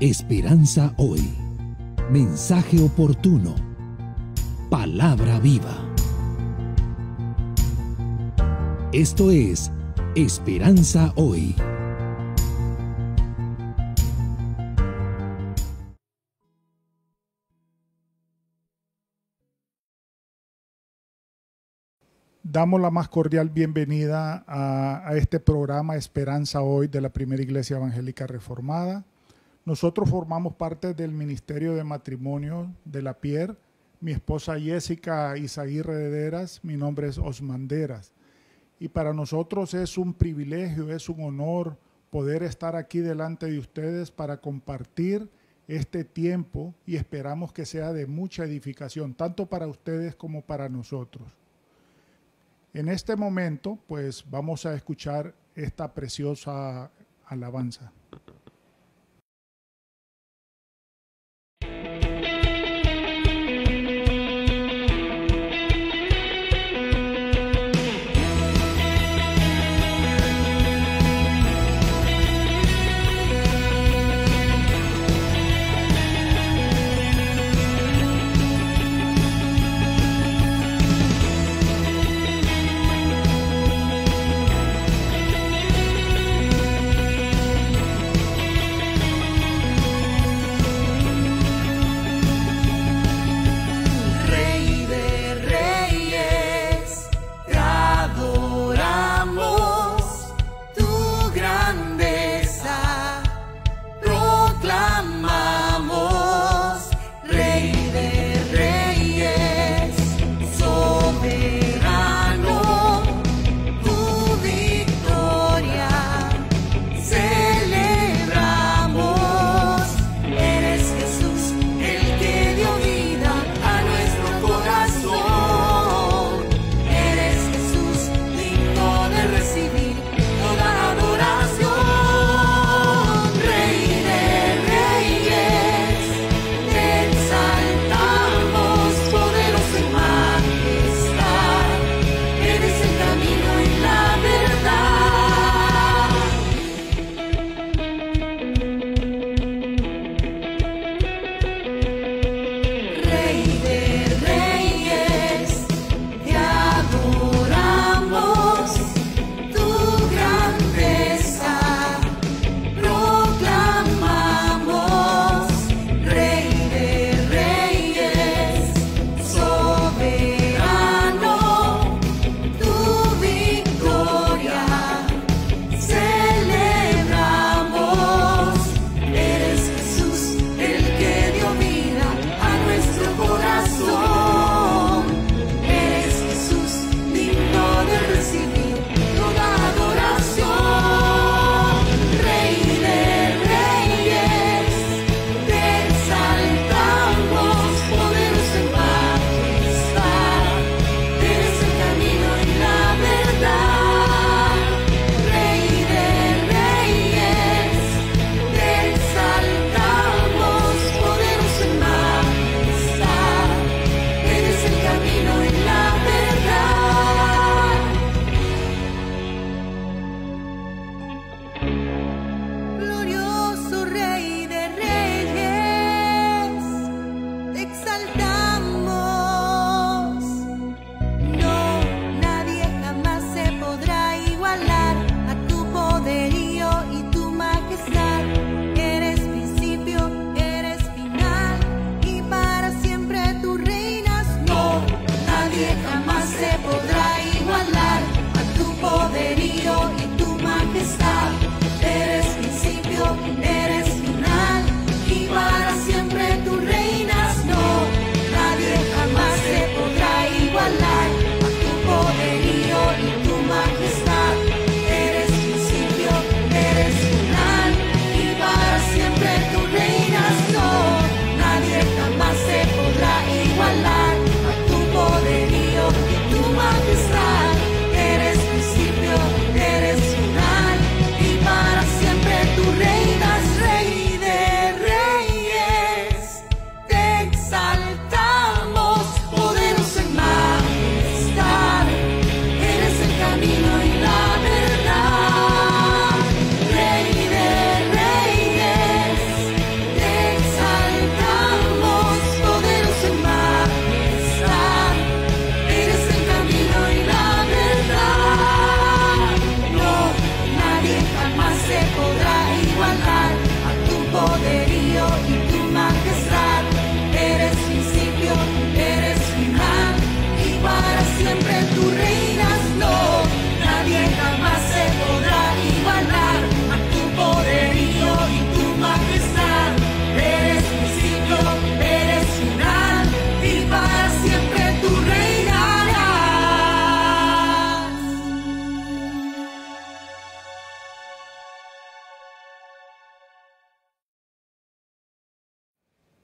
Esperanza Hoy. Mensaje oportuno. Palabra viva. Esto es Esperanza Hoy. Damos la más cordial bienvenida a este programa Esperanza Hoy de la Primera Iglesia Evangélica Reformada. Nosotros formamos parte del Ministerio de Matrimonio de la Pierre. Mi esposa Jessica Izaguirre de Deras, mi nombre es Osman Deras. Y para nosotros es un privilegio, es un honor poder estar aquí delante de ustedes para compartir este tiempo y esperamos que sea de mucha edificación, tanto para ustedes como para nosotros. En este momento, pues vamos a escuchar esta preciosa alabanza.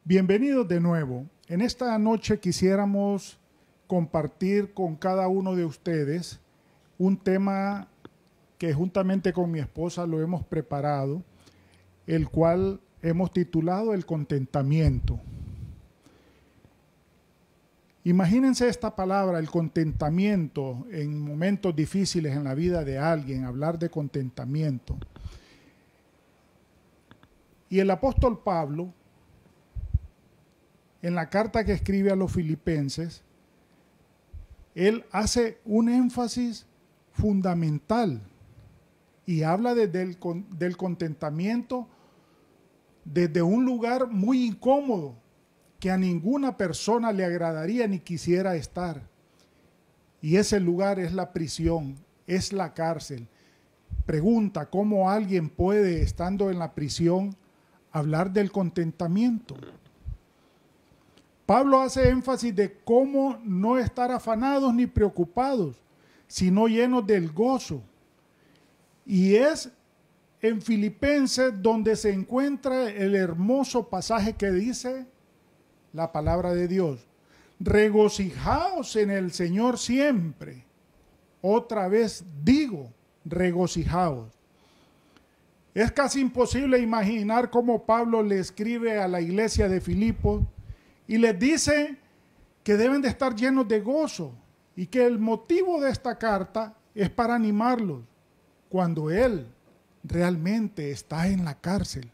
Bienvenidos de nuevo. En esta noche quisiéramos compartir con cada uno de ustedes un tema que juntamente con mi esposa lo hemos preparado, el cual hemos titulado el contentamiento. Imagínense esta palabra, el contentamiento, en momentos difíciles en la vida de alguien, hablar de contentamiento. Y el apóstol Pablo, en la carta que escribe a los filipenses, él hace un énfasis fundamental y habla del contentamiento desde un lugar muy incómodo que a ninguna persona le agradaría ni quisiera estar. Y ese lugar es la prisión, es la cárcel. Pregunta, ¿cómo alguien puede, estando en la prisión, hablar del contentamiento? Pablo hace énfasis de cómo no estar afanados ni preocupados, sino llenos del gozo. Y es en Filipenses donde se encuentra el hermoso pasaje que dice la palabra de Dios: regocijaos en el Señor siempre. Otra vez digo, regocijaos. Es casi imposible imaginar cómo Pablo le escribe a la iglesia de Filipos y les dice que deben de estar llenos de gozo y que el motivo de esta carta es para animarlos cuando él realmente está en la cárcel.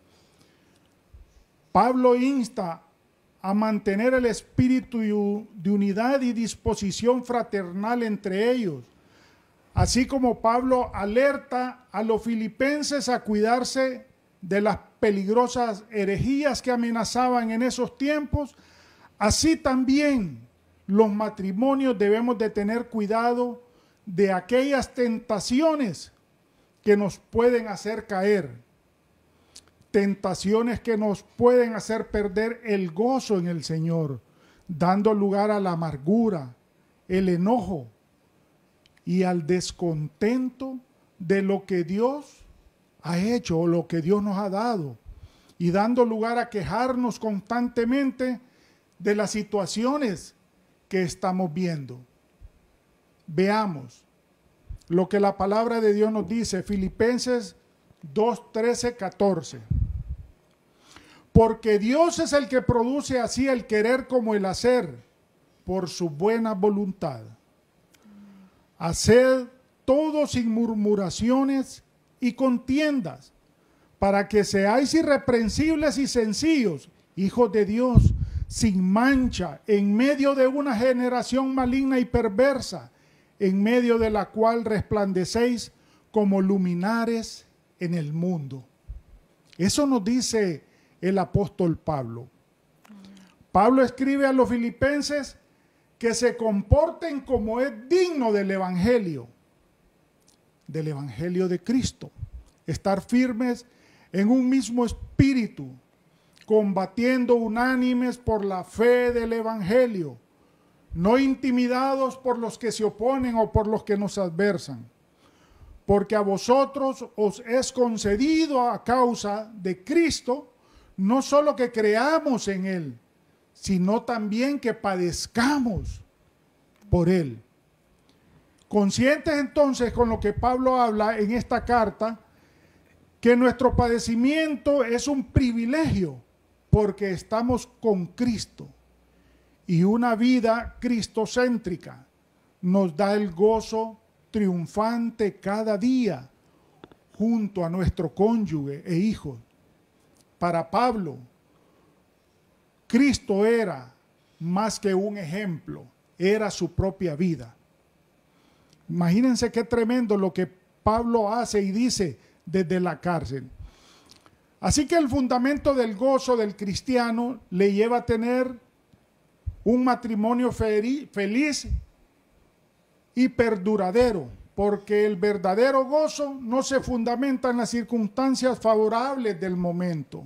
Pablo insta a mantener el espíritu de unidad y disposición fraternal entre ellos, así como Pablo alerta a los filipenses a cuidarse de las peligrosas herejías que amenazaban en esos tiempos. Así también los matrimonios debemos de tener cuidado de aquellas tentaciones que nos pueden hacer caer, tentaciones que nos pueden hacer perder el gozo en el Señor, dando lugar a la amargura, el enojo y al descontento de lo que Dios ha hecho o lo que Dios nos ha dado, y dando lugar a quejarnos constantemente de las situaciones que estamos viendo. Veamos lo que la palabra de Dios nos dice, Filipenses 2, 13, 14. Porque Dios es el que produce así el querer como el hacer, por su buena voluntad. Haced todo sin murmuraciones y contiendas, para que seáis irreprensibles y sencillos, hijos de Dios, sin mancha, en medio de una generación maligna y perversa, en medio de la cual resplandecéis como luminares en el mundo. Eso nos dice el apóstol Pablo. Pablo escribe a los filipenses que se comporten como es digno del evangelio de Cristo. Estar firmes en un mismo espíritu, combatiendo unánimes por la fe del evangelio, no intimidados por los que se oponen o por los que nos adversan, porque a vosotros os es concedido a causa de Cristo, no solo que creamos en Él, sino también que padezcamos por Él. Conscientes entonces con lo que Pablo habla en esta carta, que nuestro padecimiento es un privilegio porque estamos con Cristo, y una vida cristocéntrica nos da el gozo triunfante cada día junto a nuestro cónyuge e hijos. Para Pablo, Cristo era más que un ejemplo, era su propia vida. Imagínense qué tremendo lo que Pablo hace y dice desde la cárcel. Así que el fundamento del gozo del cristiano le lleva a tener un matrimonio feliz y perduradero, porque el verdadero gozo no se fundamenta en las circunstancias favorables del momento.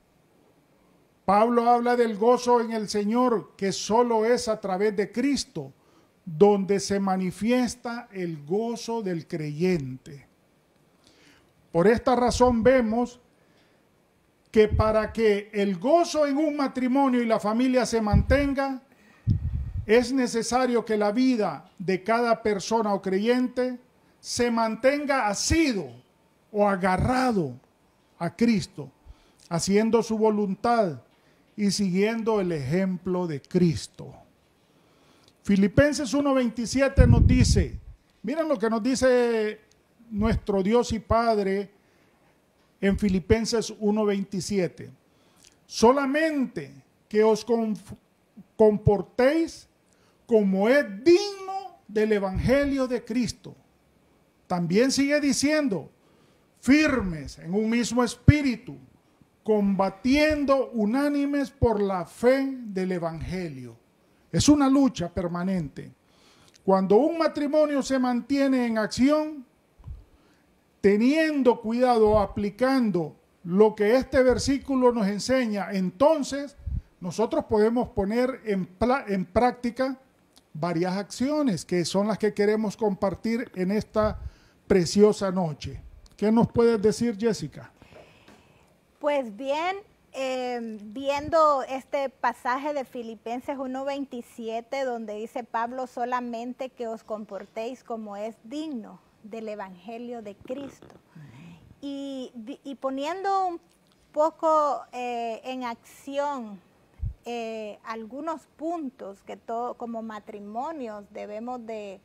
Pablo habla del gozo en el Señor, que solo es a través de Cristo, donde se manifiesta el gozo del creyente. Por esta razón vemos que para que el gozo en un matrimonio y la familia se mantenga, es necesario que la vida de cada persona o creyente se mantenga asido o agarrado a Cristo, haciendo su voluntad y siguiendo el ejemplo de Cristo. Filipenses 1:27 nos dice, miren lo que nos dice nuestro Dios y Padre en Filipenses 1:27. Solamente que os comportéis como es digno del Evangelio de Cristo. También sigue diciendo, firmes en un mismo espíritu, combatiendo unánimes por la fe del Evangelio. Es una lucha permanente. Cuando un matrimonio se mantiene en acción, teniendo cuidado, aplicando lo que este versículo nos enseña, entonces nosotros podemos poner en práctica varias acciones que son las que queremos compartir en esta preciosa noche. ¿Qué nos puedes decir, Jessica? Pues bien, viendo este pasaje de Filipenses 1:27, donde dice Pablo, solamente que os comportéis como es digno del Evangelio de Cristo. Y poniendo un poco en acción algunos puntos que como matrimonios debemos de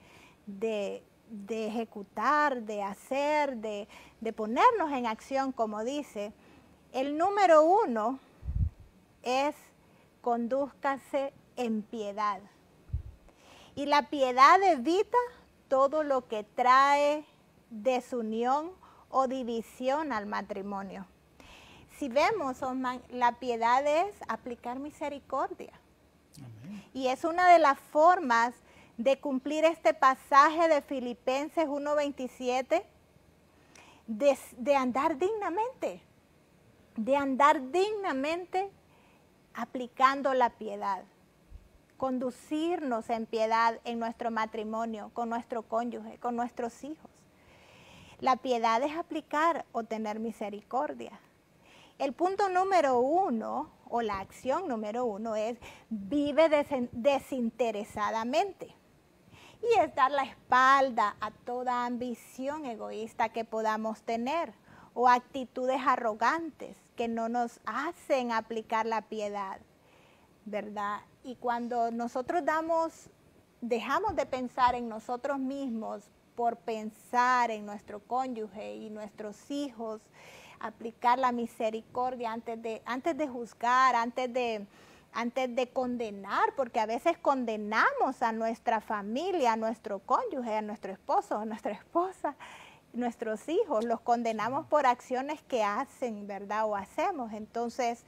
ejecutar, de hacer, de ponernos en acción, como dice. El número 1 es condúzcase en piedad. Y la piedad evita todo lo que trae desunión o división al matrimonio. Si vemos, Osman, la piedad es aplicar misericordia. Amén. Y es una de las formas de cumplir este pasaje de Filipenses 1:27, de andar dignamente. De andar dignamente aplicando la piedad. Conducirnos en piedad en nuestro matrimonio, con nuestro cónyuge, con nuestros hijos. La piedad es aplicar o tener misericordia. El punto número 1, o la acción número 1, es vive desinteresadamente. Y es dar la espalda a toda ambición egoísta que podamos tener o actitudes arrogantes que no nos hacen aplicar la piedad, ¿verdad? Y cuando nosotros dejamos de pensar en nosotros mismos por pensar en nuestro cónyuge y nuestros hijos, aplicar la misericordia antes de juzgar, antes de condenar, porque a veces condenamos a nuestra familia, a nuestro cónyuge, a nuestro esposo, a nuestra esposa, nuestros hijos, los condenamos por acciones que hacen, ¿verdad? O hacemos. Entonces,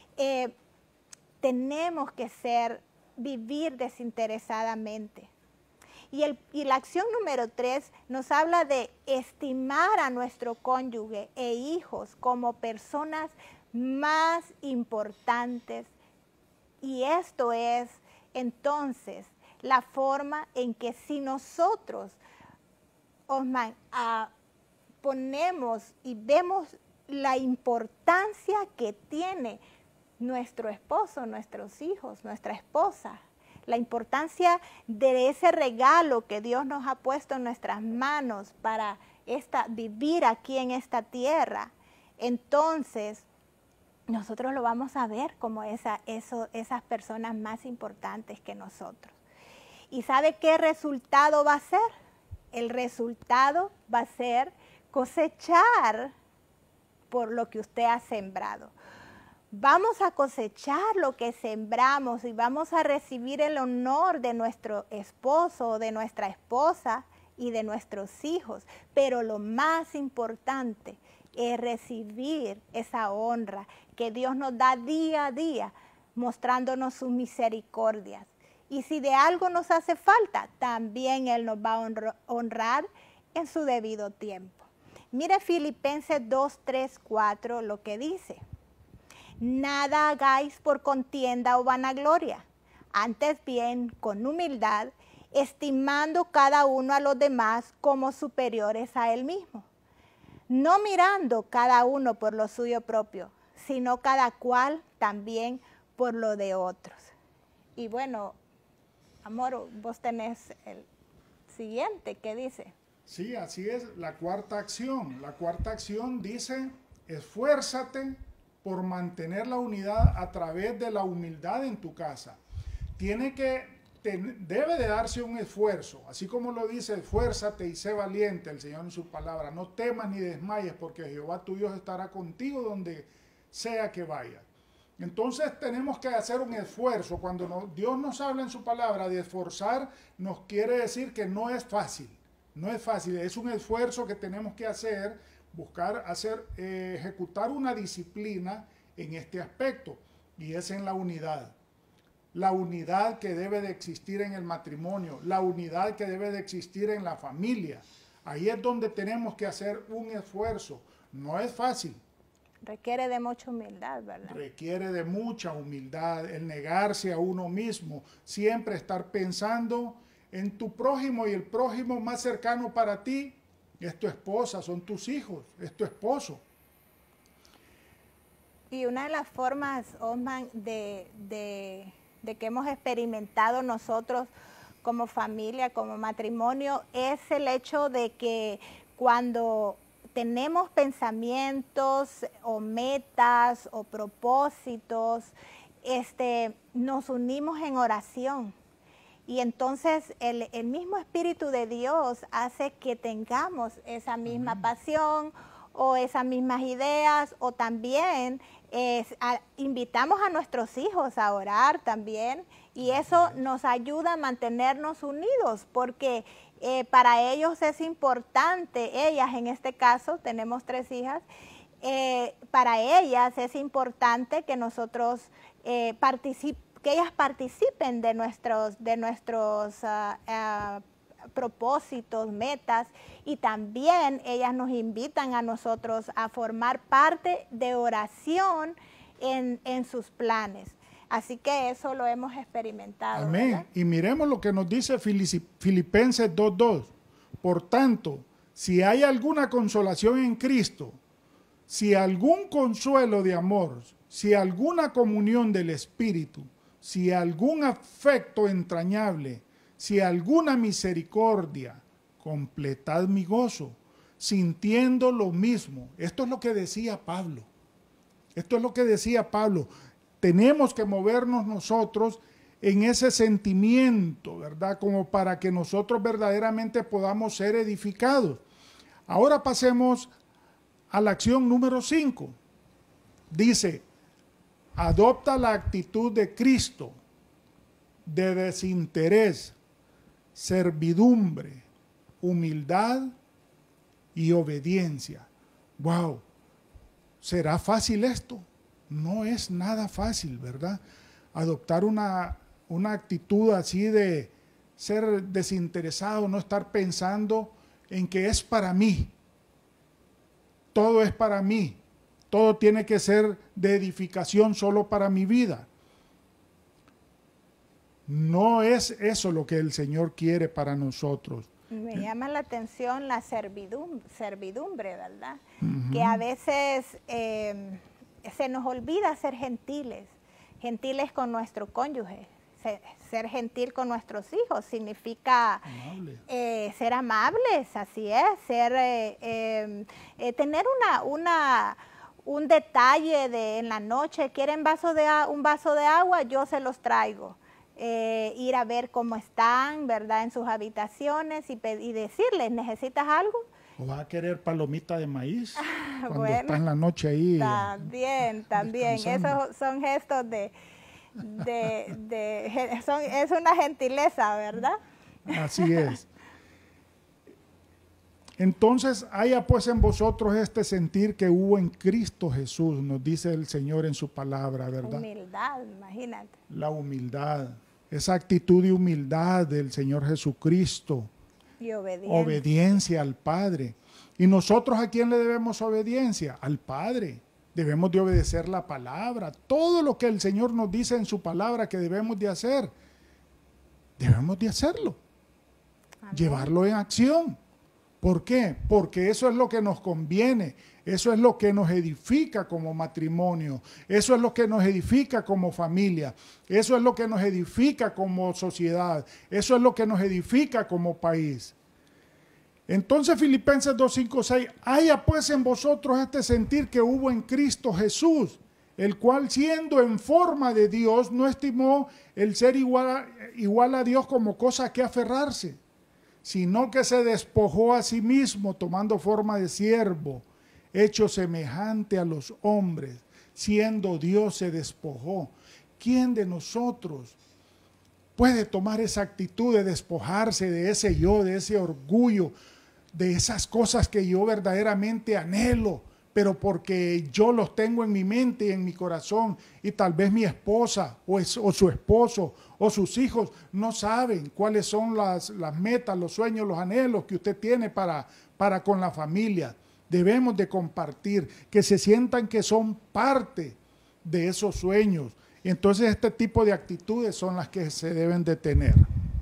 tenemos que vivir desinteresadamente. Y la acción número 3 nos habla de estimar a nuestro cónyuge e hijos como personas más importantes. Y esto es, entonces, la forma en que si nosotros, Osman, ponemos y vemos la importancia que tiene nuestro esposo, nuestros hijos, nuestra esposa, la importancia de ese regalo que Dios nos ha puesto en nuestras manos para vivir aquí en esta tierra, entonces nosotros lo vamos a ver como esas personas más importantes que nosotros. ¿Y sabe qué resultado va a ser? El resultado va a ser cosechar por lo que usted ha sembrado. Vamos a cosechar lo que sembramos y vamos a recibir el honor de nuestro esposo, de nuestra esposa y de nuestros hijos. Pero lo más importante es recibir esa honra que Dios nos da día a día, mostrándonos sus misericordias. Y si de algo nos hace falta, también Él nos va a honrar en su debido tiempo. Mire Filipenses 2, 3, 4 lo que dice. Nada hagáis por contienda o vanagloria, antes bien con humildad, estimando cada uno a los demás como superiores a él mismo, no mirando cada uno por lo suyo propio, sino cada cual también por lo de otros. Y bueno, amor, vos tenés el siguiente, ¿qué dice? Sí, así es, la cuarta acción. La cuarta acción dice, esfuérzate por mantener la unidad a través de la humildad en tu casa. Debe de darse un esfuerzo, así como lo dice, esfuérzate y sé valiente el Señor en su palabra. No temas ni desmayes, porque Jehová tu Dios estará contigo donde sea que vayas. Entonces tenemos que hacer un esfuerzo. Cuando Dios nos habla en su palabra de esforzar, nos quiere decir que no es fácil. No es fácil, es un esfuerzo que tenemos que hacer, ejecutar una disciplina en este aspecto, y es en la unidad. La unidad que debe de existir en el matrimonio, la unidad que debe de existir en la familia. Ahí es donde tenemos que hacer un esfuerzo. No es fácil. Requiere de mucha humildad, ¿verdad? Requiere de mucha humildad, el negarse a uno mismo, siempre estar pensando en tu prójimo, y el prójimo más cercano para ti es tu esposa, son tus hijos, es tu esposo. Y una de las formas, Osman, de que hemos experimentado nosotros como familia, como matrimonio, es el hecho de que cuando tenemos pensamientos o metas o propósitos, nos unimos en oración. Y entonces el mismo Espíritu de Dios hace que tengamos esa misma pasión o esas mismas ideas, o también invitamos a nuestros hijos a orar también, y eso nos ayuda a mantenernos unidos, porque para ellos es importante, ellas en este caso, tenemos 3 hijas, para ellas es importante que nosotros que ellas participen de nuestros propósitos, metas, y también ellas nos invitan a nosotros a formar parte de oración en sus planes. Así que eso lo hemos experimentado. Amén. ¿Verdad? Y miremos lo que nos dice Filipenses 2:2. Por tanto, si hay alguna consolación en Cristo, si algún consuelo de amor, si alguna comunión del Espíritu, si algún afecto entrañable, si alguna misericordia, completad mi gozo, sintiendo lo mismo. Esto es lo que decía Pablo. Esto es lo que decía Pablo. Tenemos que movernos nosotros en ese sentimiento, ¿verdad? Como para que nosotros verdaderamente podamos ser edificados. Ahora pasemos a la acción número 5. Dice, adopta la actitud de Cristo, de desinterés, servidumbre, humildad y obediencia. ¡Wow! ¿Será fácil esto? No es nada fácil, ¿verdad? Adoptar una actitud así de ser desinteresado, no estar pensando en que es para mí. Todo es para mí. Todo tiene que ser de edificación solo para mi vida. No es eso lo que el Señor quiere para nosotros. Me llama la atención la servidumbre, ¿verdad? Que a veces se nos olvida ser gentiles con nuestro cónyuge. Ser gentil con nuestros hijos significa ser amables, así es, tener un detalle en la noche, quieren un vaso de agua, yo se los traigo. Ir a ver cómo están, ¿verdad?, en sus habitaciones y decirles, ¿necesitas algo? ¿O va a querer palomita de maíz cuando está en la noche ahí? También. Esos son gestos es una gentileza, ¿verdad? Así es. Entonces, haya pues en vosotros este sentir que hubo en Cristo Jesús, nos dice el Señor en su palabra, ¿verdad? Humildad, imagínate. La humildad, esa actitud de humildad del Señor Jesucristo. Y obediencia. Obediencia al Padre. ¿Y nosotros a quién le debemos obediencia? Al Padre. Debemos de obedecer la palabra. Todo lo que el Señor nos dice en su palabra que debemos de hacer, debemos de hacerlo. Amén. Llevarlo en acción. ¿Por qué? Porque eso es lo que nos conviene. Eso es lo que nos edifica como matrimonio. Eso es lo que nos edifica como familia. Eso es lo que nos edifica como sociedad. Eso es lo que nos edifica como país. Entonces Filipenses 2, 5, 6, haya pues en vosotros este sentir que hubo en Cristo Jesús, el cual siendo en forma de Dios no estimó el ser igual a Dios como cosa que aferrarse, sino que se despojó a sí mismo tomando forma de siervo, hecho semejante a los hombres, siendo Dios se despojó. ¿Quién de nosotros puede tomar esa actitud de despojarse de ese yo, de ese orgullo, de esas cosas que yo verdaderamente anhelo, pero porque yo los tengo en mi mente y en mi corazón, y tal vez mi esposa o su esposo o sus hijos no saben cuáles son las metas, los sueños, los anhelos que usted tiene para con la familia? Debemos de compartir, que se sientan que son parte de esos sueños. Entonces este tipo de actitudes son las que se deben de tener.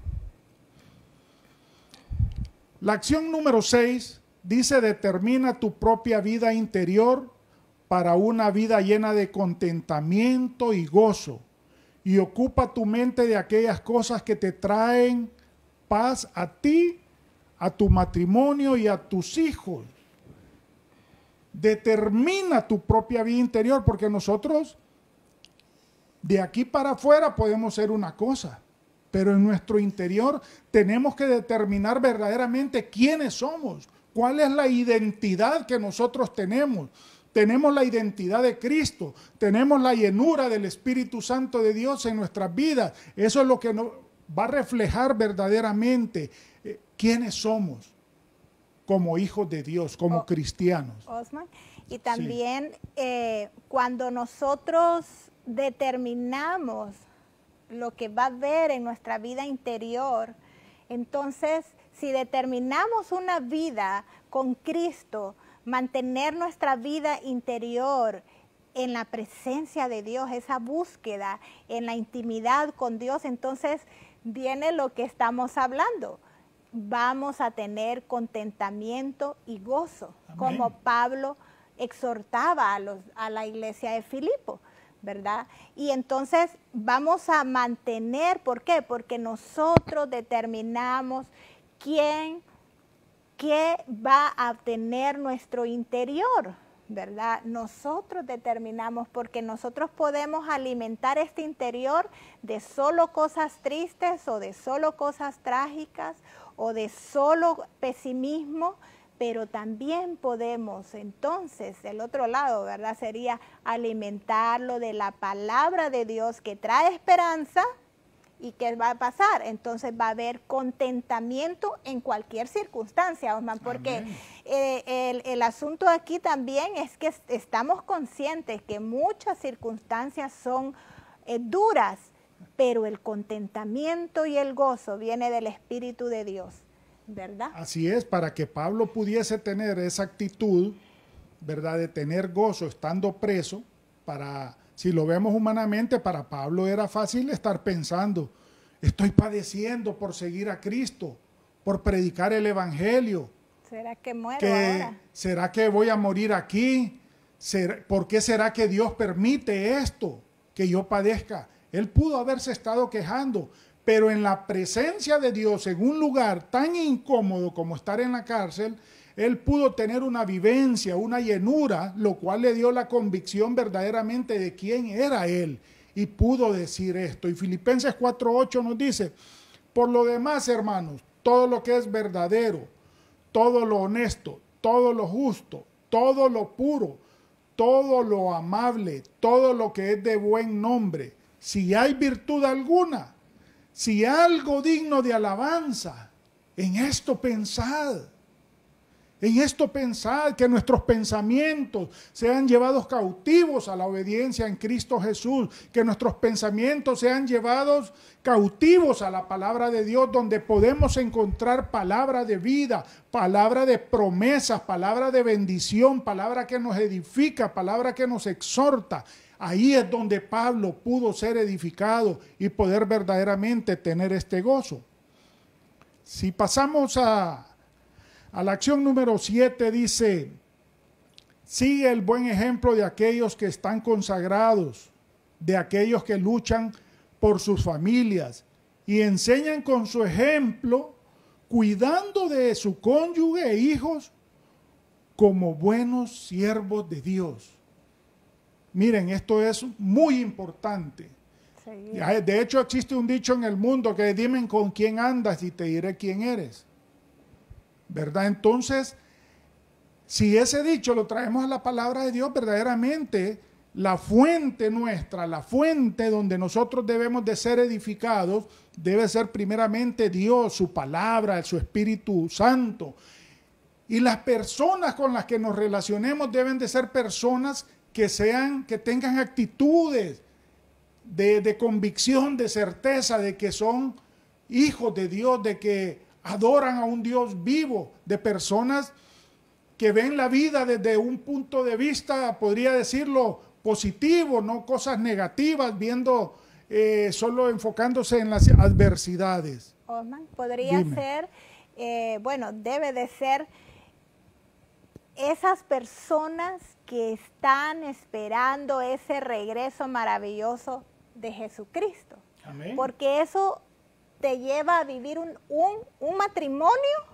La acción número 6 dice: determina tu propia vida interior para una vida llena de contentamiento y gozo, y ocupa tu mente de aquellas cosas que te traen paz a ti, a tu matrimonio y a tus hijos. Determina tu propia vida interior, porque nosotros de aquí para afuera podemos ser una cosa, pero en nuestro interior tenemos que determinar verdaderamente quiénes somos, cuál es la identidad que nosotros tenemos. Tenemos la identidad de Cristo, tenemos la llenura del Espíritu Santo de Dios en nuestras vidas. Eso es lo que nos va a reflejar verdaderamente quiénes somos como hijos de Dios, como cristianos. Osman, y también cuando nosotros determinamos lo que va a haber en nuestra vida interior, entonces si determinamos una vida con Cristo, mantener nuestra vida interior en la presencia de Dios, esa búsqueda en la intimidad con Dios, entonces viene lo que estamos hablando. Vamos a tener contentamiento y gozo, amén, como Pablo exhortaba a la iglesia de Filipo, ¿verdad? Y entonces vamos a mantener, ¿por qué? Porque nosotros determinamos qué va a tener nuestro interior, ¿verdad? Nosotros determinamos, porque nosotros podemos alimentar este interior de solo cosas tristes o de solo cosas trágicas o de solo pesimismo, pero también podemos entonces, el otro lado, ¿verdad? Sería alimentarlo de la palabra de Dios que trae esperanza. ¿Y qué va a pasar? Entonces va a haber contentamiento en cualquier circunstancia, Osman, porque el asunto aquí también es que estamos conscientes que muchas circunstancias son duras, pero el contentamiento y el gozo viene del Espíritu de Dios, ¿verdad? Así es, para que Pablo pudiese tener esa actitud, ¿verdad?, de tener gozo estando preso, si lo vemos humanamente, para Pablo era fácil estar pensando: estoy padeciendo por seguir a Cristo, por predicar el Evangelio. ¿Será que muero ahora? ¿Será que voy a morir aquí? ¿Por qué será que Dios permite esto, que yo padezca? Él pudo haberse estado quejando, pero en la presencia de Dios, en un lugar tan incómodo como estar en la cárcel, él pudo tener una vivencia, una llenura, lo cual le dio la convicción verdaderamente de quién era él, y pudo decir esto. Y Filipenses 4:8 nos dice: por lo demás, hermanos, todo lo que es verdadero, todo lo honesto, todo lo justo, todo lo puro, todo lo amable, todo lo que es de buen nombre, si hay virtud alguna, si algo digno de alabanza, en esto pensad. En esto pensad, que nuestros pensamientos sean llevados cautivos a la obediencia en Cristo Jesús, que nuestros pensamientos sean llevados cautivos a la palabra de Dios, donde podemos encontrar palabra de vida, palabra de promesas, palabra de bendición, palabra que nos edifica, palabra que nos exhorta. Ahí es donde Pablo pudo ser edificado y poder verdaderamente tener este gozo. Si pasamos a la acción número 7, dice: Sigue el buen ejemplo de aquellos que están consagrados, de aquellos que luchan por sus familias y enseñan con su ejemplo, cuidando de su cónyuge e hijos como buenos siervos de Dios. Miren, esto es muy importante. Sí. De hecho, existe un dicho en el mundo que dime con quién andas y te diré quién eres. ¿Verdad? Entonces, si ese dicho lo traemos a la palabra de Dios, verdaderamente la fuente nuestra, la fuente donde nosotros debemos de ser edificados, debe ser primeramente Dios, su palabra, su Espíritu Santo. Y las personas con las que nos relacionemos deben de ser personas que tengan actitudes de convicción, de certeza, de que son hijos de Dios, de que adoran a un Dios vivo, de personas que ven la vida desde un punto de vista, podría decirlo, positivo, no cosas negativas, viendo, solo enfocándose en las adversidades. Osman, podría ser, bueno, debe de ser esas personas que están esperando ese regreso maravilloso de Jesucristo. Amén. Porque eso te lleva a vivir un matrimonio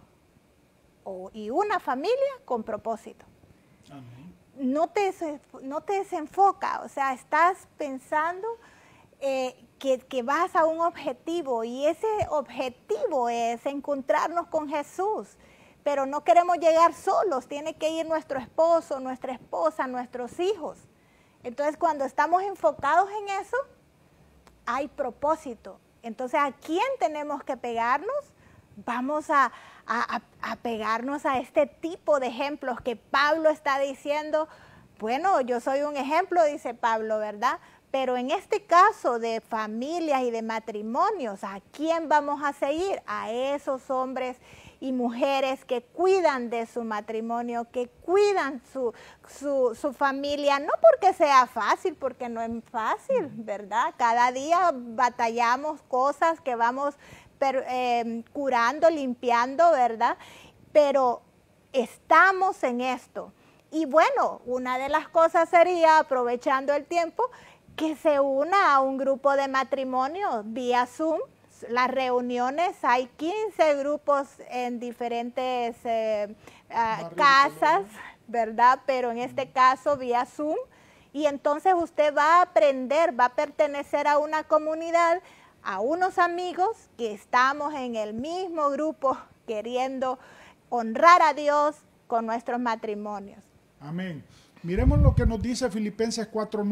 y una familia con propósito. Amén. No te desenfoca, o sea, estás pensando que vas a un objetivo y ese objetivo es encontrarnos con Jesús. Pero no queremos llegar solos, tiene que ir nuestro esposo, nuestra esposa, nuestros hijos. Entonces, cuando estamos enfocados en eso, hay propósito. Entonces, ¿a quién tenemos que pegarnos? Vamos a pegarnos a este tipo de ejemplos que Pablo está diciendo. Bueno, yo soy un ejemplo, dice Pablo, ¿verdad? Pero en este caso de familias y de matrimonios, ¿a quién vamos a seguir? A esos hombres y mujeres que cuidan de su matrimonio, que cuidan su familia, no porque sea fácil, porque no es fácil, ¿verdad? Cada día batallamos cosas que vamos curando, limpiando, ¿verdad? Pero estamos en esto. Y bueno, una de las cosas sería, aprovechando el tiempo, que se una a un grupo de matrimonio vía Zoom. Las reuniones, hay 15 grupos en diferentes casas, ¿verdad? Pero en este caso vía Zoom. Y entonces usted va a aprender, va a pertenecer a una comunidad, a unos amigos que estamos en el mismo grupo queriendo honrar a Dios con nuestros matrimonios. Amén. Miremos lo que nos dice Filipenses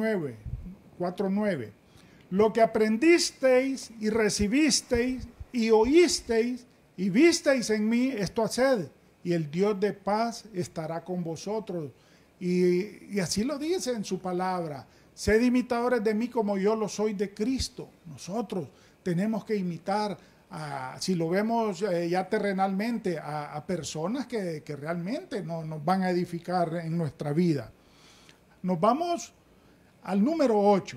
4:9. Lo que aprendisteis y recibisteis y oísteis y visteis en mí, esto haced, y el Dios de paz estará con vosotros. Y así lo dice en su palabra. Sed imitadores de mí como yo lo soy de Cristo. Nosotros tenemos que imitar, si lo vemos ya terrenalmente, a personas que realmente nos van a edificar en nuestra vida. Nos vamos al número 8.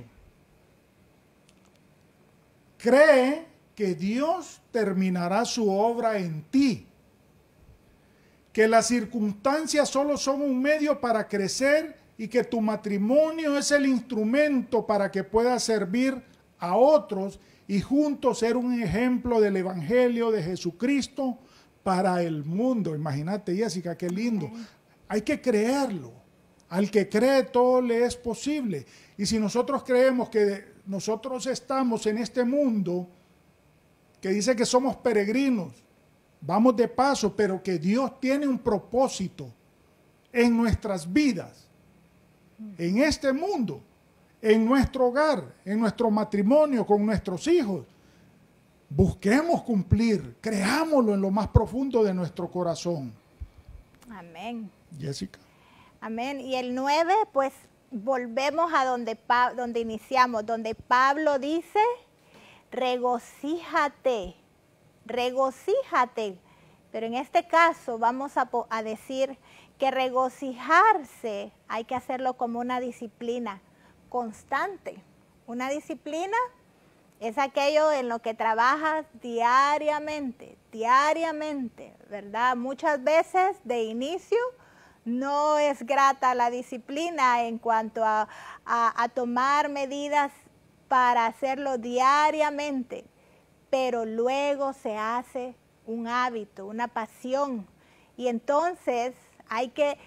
Cree que Dios terminará su obra en ti, que las circunstancias solo son un medio para crecer y que tu matrimonio es el instrumento para que puedas servir a otros y juntos ser un ejemplo del Evangelio de Jesucristo para el mundo. Imagínate, Jessica, qué lindo. Hay que creerlo. Al que cree todo le es posible. Y si nosotros creemos que nosotros estamos en este mundo que dice que somos peregrinos, vamos de paso, pero que Dios tiene un propósito en nuestras vidas, en este mundo, en nuestro hogar, en nuestro matrimonio, con nuestros hijos. Busquemos cumplir, creámoslo en lo más profundo de nuestro corazón. Amén. Jessica. Amén. Y el 9, pues volvemos a donde iniciamos, donde Pablo dice, regocíjate, regocíjate. Pero en este caso vamos a decir que regocijarse hay que hacerlo como una disciplina constante. Una disciplina es aquello en lo que trabajas diariamente, ¿verdad? Muchas veces de inicio No es grata la disciplina en cuanto a tomar medidas para hacerlo diariamente, pero luego se hace un hábito, una pasión, y entonces hay que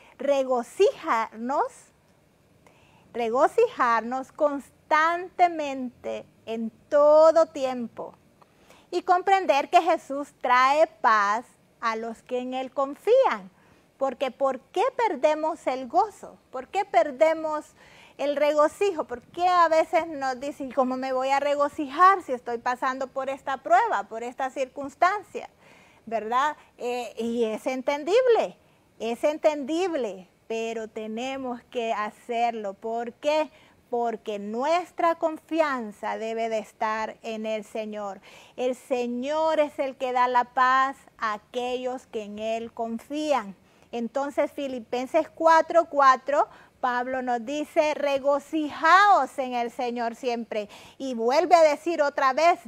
regocijarnos constantemente en todo tiempo y comprender que Jesús trae paz a los que en Él confían. Porque ¿por qué perdemos el gozo? ¿Por qué perdemos el regocijo? ¿Por qué a veces nos dicen, ¿cómo me voy a regocijar si estoy pasando por esta prueba, por esta circunstancia? ¿Verdad? Y es entendible, pero tenemos que hacerlo. ¿Por qué? Porque nuestra confianza debe de estar en el Señor. El Señor es el que da la paz a aquellos que en Él confían. Entonces, Filipenses 4:4, Pablo nos dice, regocijaos en el Señor siempre. Y vuelve a decir otra vez,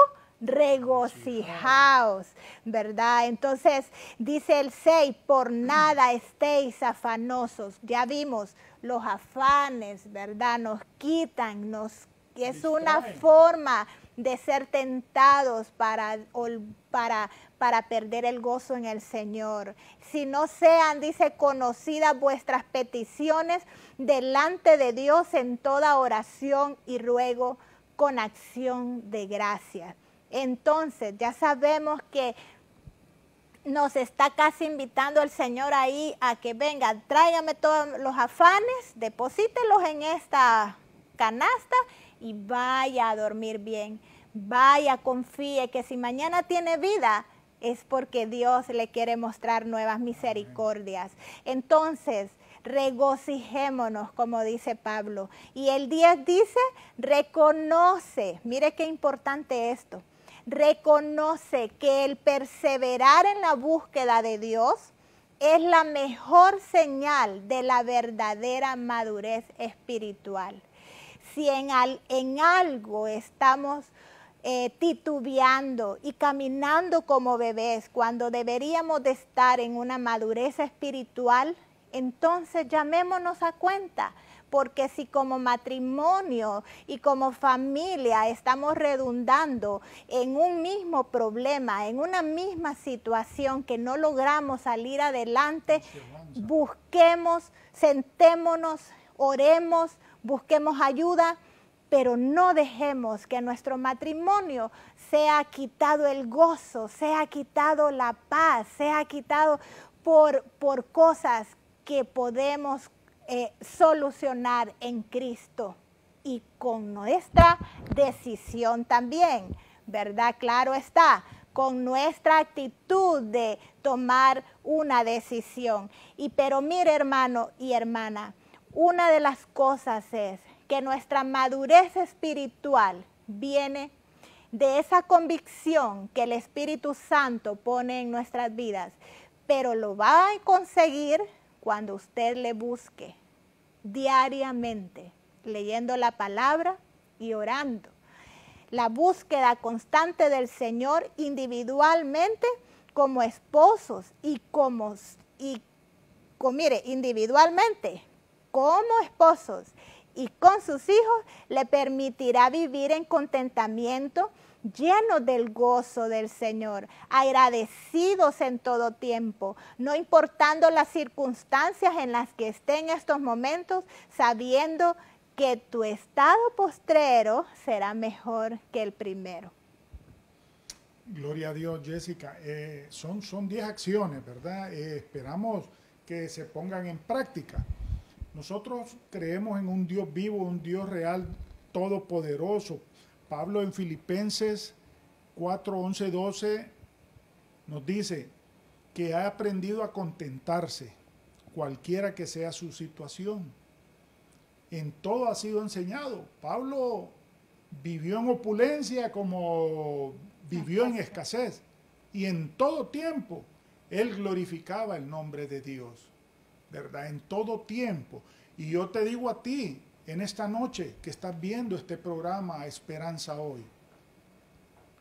regocijaos, ¿verdad? Entonces, dice el 6, por nada estéis afanosos. Ya vimos, los afanes, ¿verdad? Nos quitan, es una forma de ser tentados para perder el gozo en el Señor. Si no sean, dice, conocidas vuestras peticiones delante de Dios en toda oración y ruego con acción de gracias. Entonces, ya sabemos que nos está casi invitando el Señor ahí a que venga, tráigame todos los afanes, deposítelos en esta canasta y vaya a dormir bien. Vaya, confíe que si mañana tiene vida es porque Dios le quiere mostrar nuevas misericordias. Entonces, regocijémonos, como dice Pablo. Y el 10 dice, reconoce, mire qué importante esto, reconoce que el perseverar en la búsqueda de Dios es la mejor señal de la verdadera madurez espiritual. Si en algo estamos titubeando y caminando como bebés cuando deberíamos de estar en una madurez espiritual, entonces llamémonos a cuenta, porque si como matrimonio y como familia estamos redundando en un mismo problema, en una misma situación que no logramos salir adelante, busquemos, sentémonos, oremos, busquemos ayuda, pero no dejemos que nuestro matrimonio sea quitado el gozo, sea quitado la paz, sea quitado por cosas que podemos solucionar en Cristo y con nuestra decisión también, ¿verdad? Claro está, con nuestra actitud de tomar una decisión. Pero mire, hermano y hermana, una de las cosas es que nuestra madurez espiritual viene de esa convicción que el Espíritu Santo pone en nuestras vidas, pero lo va a conseguir cuando usted le busque diariamente, leyendo la palabra y orando. La búsqueda constante del Señor individualmente como esposos mire, individualmente como esposos y con sus hijos le permitirá vivir en contentamiento, llenos del gozo del Señor, agradecidos en todo tiempo, no importando las circunstancias en las que esté en estos momentos, sabiendo que tu estado postrero será mejor que el primero. Gloria a Dios, Jessica. Son 10 acciones, ¿verdad? Esperamos que se pongan en práctica. Nosotros creemos en un Dios vivo, un Dios real, todopoderoso. Pablo en Filipenses 4, 11, 12 nos dice que ha aprendido a contentarse, cualquiera que sea su situación. En todo ha sido enseñado. Pablo vivió en opulencia como vivió en escasez. Y en todo tiempo él glorificaba el nombre de Dios, ¿verdad? En todo tiempo. Y yo te digo a ti, en esta noche que estás viendo este programa Esperanza Hoy,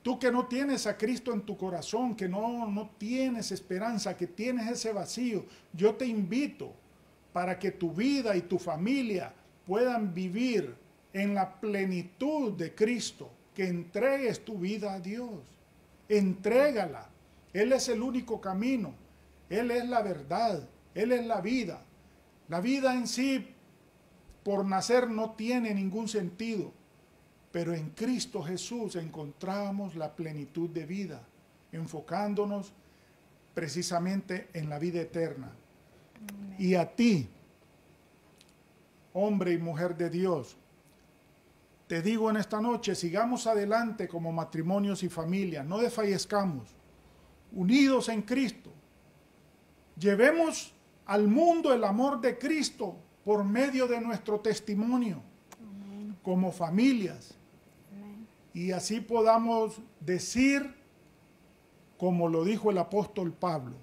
Tú que no tienes a Cristo en tu corazón, que no tienes esperanza, que tienes ese vacío, yo te invito para que tu vida y tu familia puedan vivir en la plenitud de Cristo, que entregues tu vida a Dios. Entrégala. Él es el único camino. Él es la verdad. Él es la vida. La vida en sí, por nacer, no tiene ningún sentido. Pero en Cristo Jesús encontramos la plenitud de vida, enfocándonos precisamente en la vida eterna. Amén. Y a ti, hombre y mujer de Dios, te digo en esta noche, sigamos adelante como matrimonios y familias, no desfallezcamos, unidos en Cristo. Llevemos al mundo el amor de Cristo por medio de nuestro testimonio. Amén. Como familias. Amén. Y así podamos decir, como lo dijo el apóstol Pablo,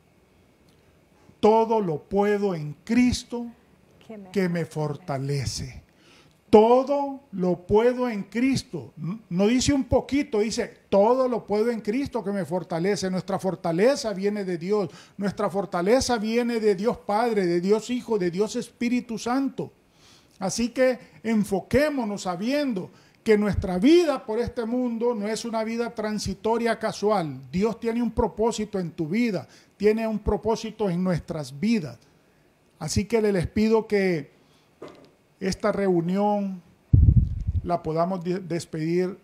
todo lo puedo en Cristo que me fortalece. Todo lo puedo en Cristo. No dice un poquito, dice todo lo puedo en Cristo que me fortalece. Nuestra fortaleza viene de Dios. Nuestra fortaleza viene de Dios Padre, de Dios Hijo, de Dios Espíritu Santo. Así que enfoquémonos sabiendo que nuestra vida por este mundo no es una vida transitoria casual. Dios tiene un propósito en tu vida, tiene un propósito en nuestras vidas. Así que les pido que esta reunión la podamos despedir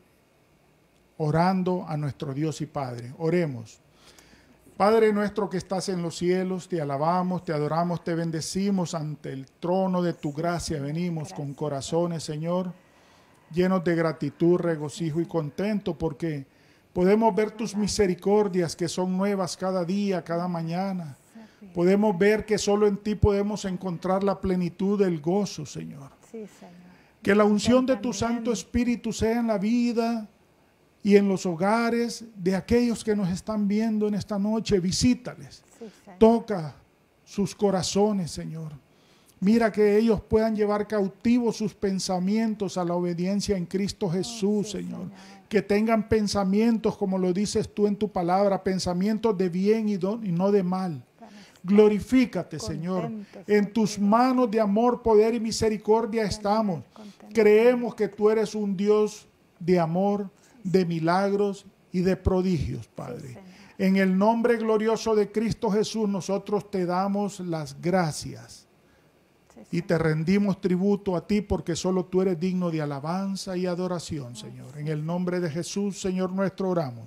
orando a nuestro Dios y Padre. Oremos. Padre nuestro que estás en los cielos, te alabamos, te adoramos, te bendecimos ante el trono de tu gracia. Venimos con corazones, Señor, llenos de gratitud, regocijo y contento porque podemos ver tus misericordias que son nuevas cada día, cada mañana. Podemos ver que solo en ti podemos encontrar la plenitud del gozo, Señor. Sí, Señor. Que la unción de tu Santo Espíritu sea en la vida y en los hogares de aquellos que nos están viendo en esta noche. Visítales. Sí, toca sus corazones, Señor. Mira que ellos puedan llevar cautivos sus pensamientos a la obediencia en Cristo Jesús, Señor. Que tengan pensamientos, como lo dices tú en tu palabra, pensamientos de bien y no de mal. Glorifícate, Señor. En tus manos de amor, poder y misericordia estamos. Creemos que tú eres un Dios de amor, de milagros y de prodigios, Padre. En el nombre glorioso de Cristo Jesús, nosotros te damos las gracias y te rendimos tributo a ti porque solo tú eres digno de alabanza y adoración, Señor. En el nombre de Jesús, Señor nuestro, oramos.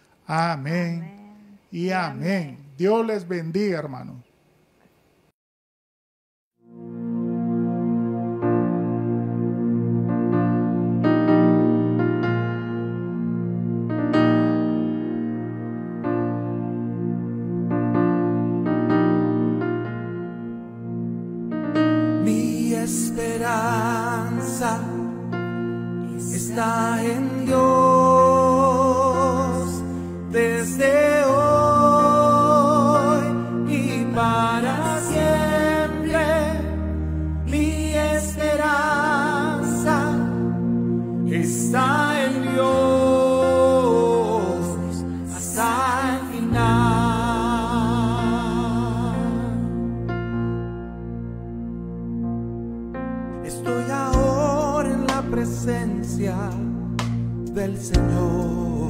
Amén. Y amén. Dios les bendiga, hermanos. Mi esperanza está en Dios desde hoy. Para siempre mi esperanza está en Dios hasta el final. Estoy ahora en la presencia del Señor,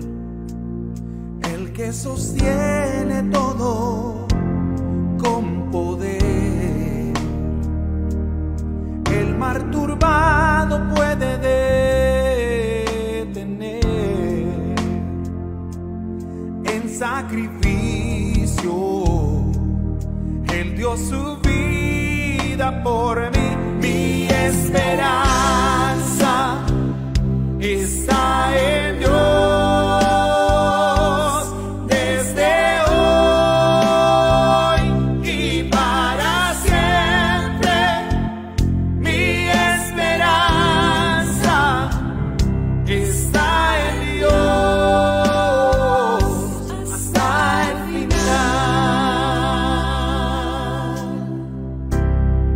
el que sostiene todo con poder. El mar turbado puede detener. En sacrificio Él dio su vida por mí. Mi esperanza está en Dios.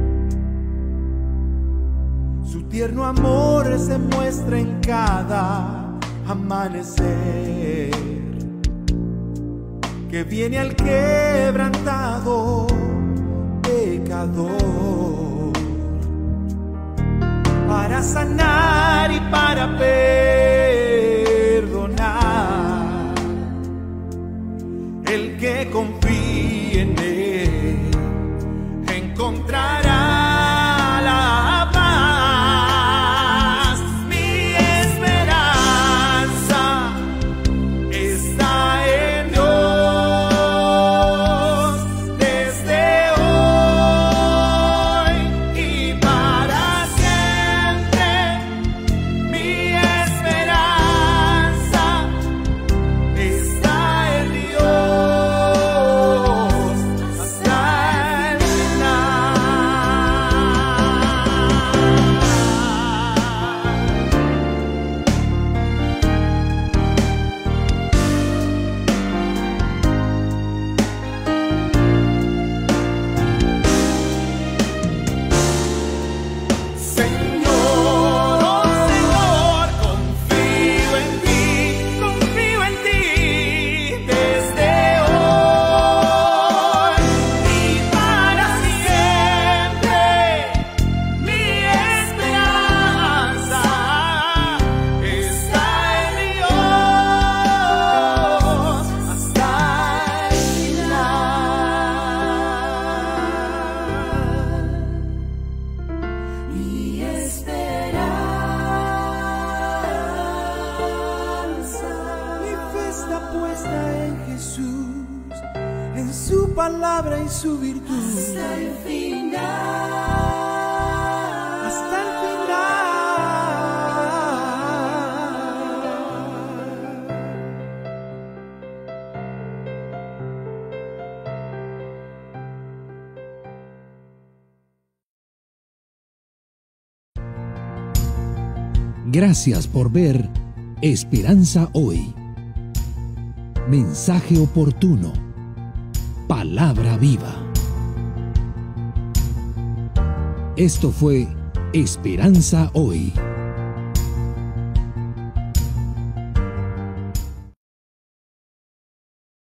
Se muestra en cada amanecer que viene al quebrantado pecador para sanar y para perdonar. El que confíe en él encontrará la paz. Mi esperanza está en Dios desde hoy y para siempre. Mi esperanza está en Dios hasta el Señor, oh Señor, confío en ti desde hoy y para siempre. Mi esperanza está en Dios hasta el final. Mi esperanza, mi fe está puesta en Jesús, en su palabra y su virtud. Hasta el final. Hasta el Gracias por ver Esperanza Hoy. Mensaje oportuno. Palabra viva. Esto fue Esperanza Hoy.